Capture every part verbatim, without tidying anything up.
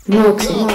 Noxy.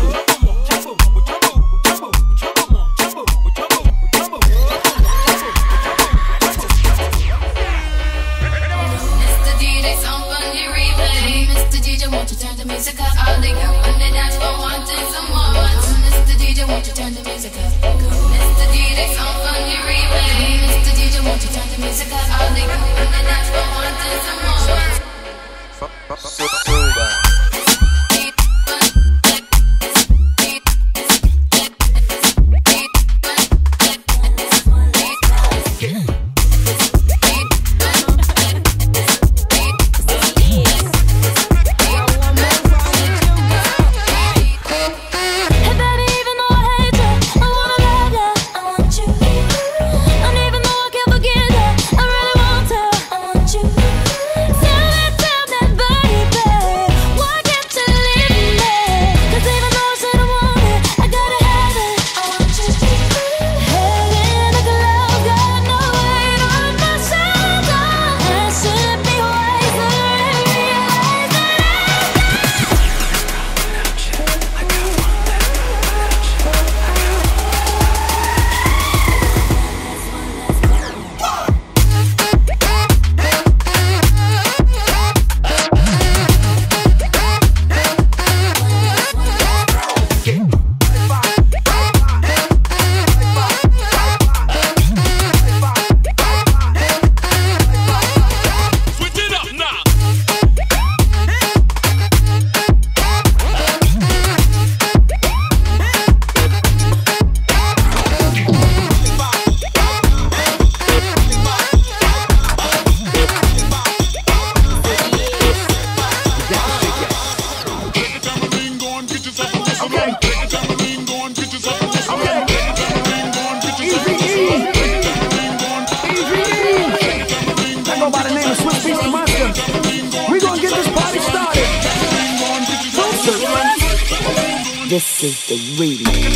This is the remix.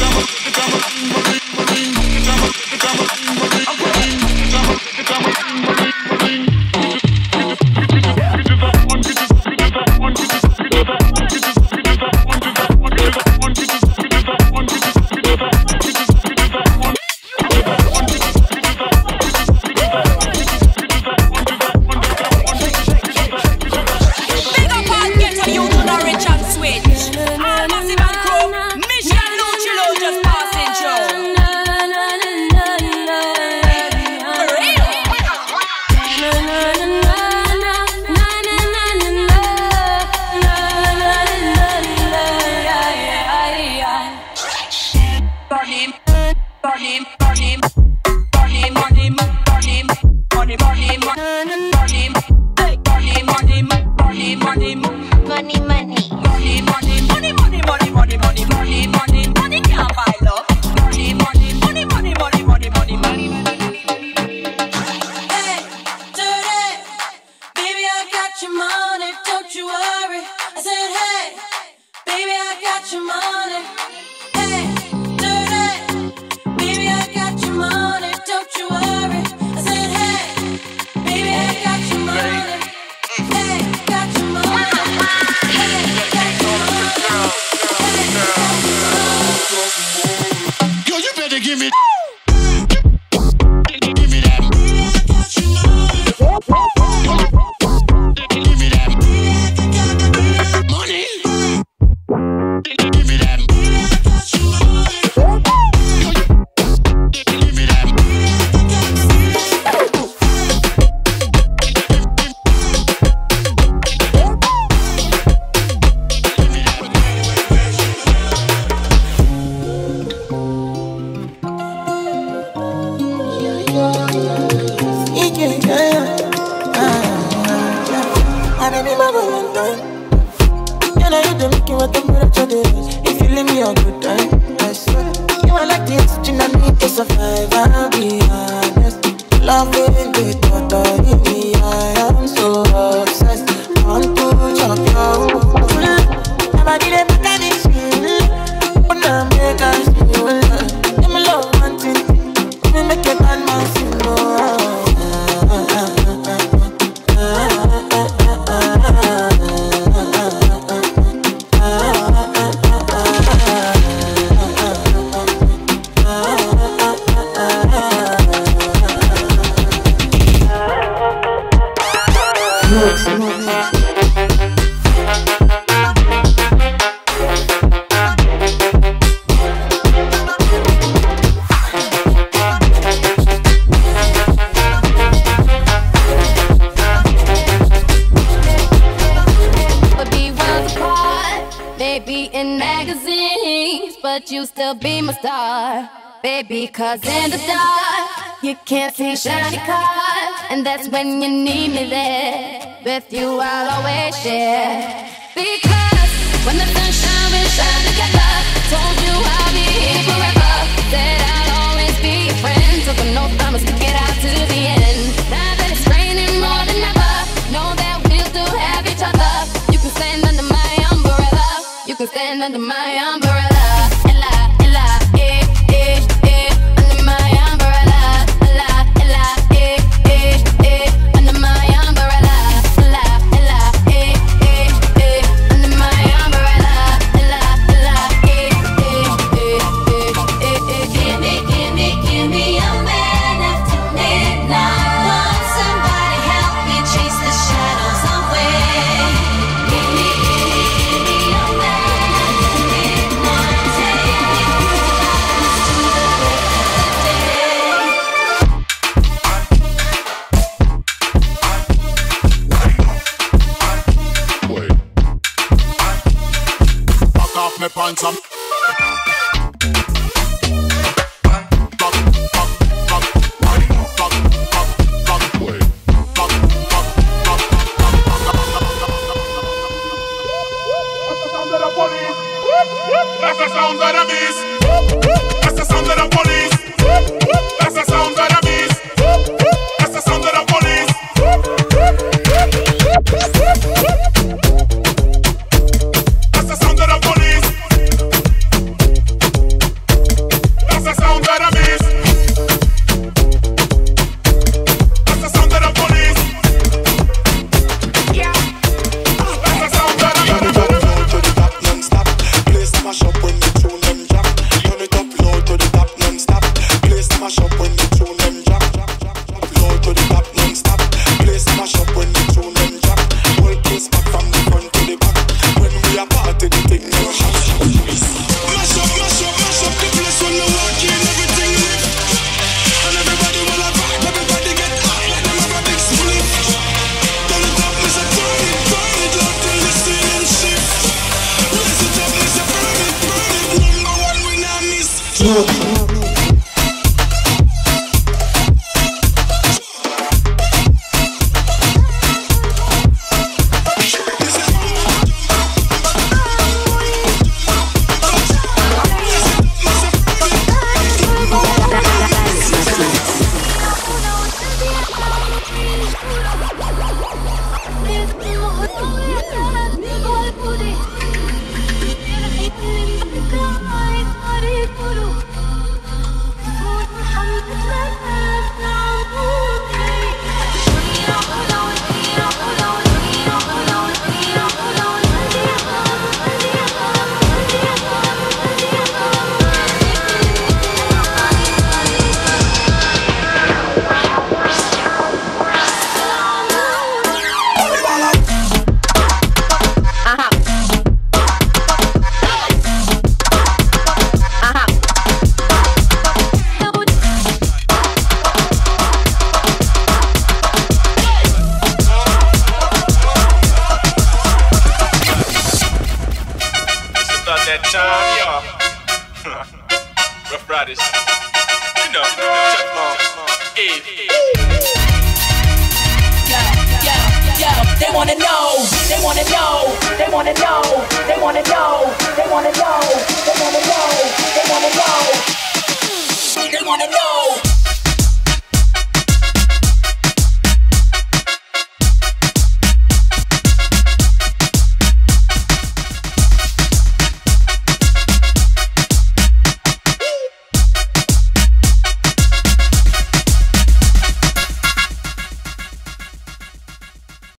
but you still be my star, baby. Cause in the dark, you can't see shiny cars, and that's when you need me there. With you I'll always share. Because when the sun shines, we shine together. Told you I'll be here forever. Said I'll always be your friend. Took an oath, promise to get out to the end. Now that it's raining more than ever, know that we'll still have each other. You can stand under my umbrella. You can stand under my umbrella. Ella, Ella, eh, eh, eh. Under my umbrella. Ella, Ella, eh, eh, eh. Under my umbrella. Ella, Ella, eh, eh, eh. Under my umbrella. Ella, Ella, eh, eh, eh, eh, eh, eh. Give me, give me, give me a man after midnight. Want somebody help me chase the shadows away. Give me, give me, give me a man after midnight. Take me through the darkness to the Wait. Back off me pants up. That's the sound of the beast. That's the sound of the police. That's the sound of the beast. That's the sound of the police. That's the sound of the police. That's the sound of the beast. That's the sound of the police. Yeah. That's the sound of the police. Mash up when the tune them drop. Turn it up low to the top non-stop. Place mash up when the tune them drop. Up low to the top non-stop. Place mash up when the tune them drop. Whole place back from the front to the back. When we are party, the thing no shop. Mash up, mash up, mash up the place when you walk in, everything lift. And everybody wanna rock, everybody get high like them have a big split. Turn it up, miss a turn it, burn it loud till the ceiling shift. Raise it up, miss a burn it, burn it. Number one we not miss. That time, y'all. Rough Riders. You know, Chuck Long. Eve. Yo, yo, yo, they wanna know, they wanna know, they wanna know, they wanna know, they wanna know, they wanna know, they wanna know, they wanna know.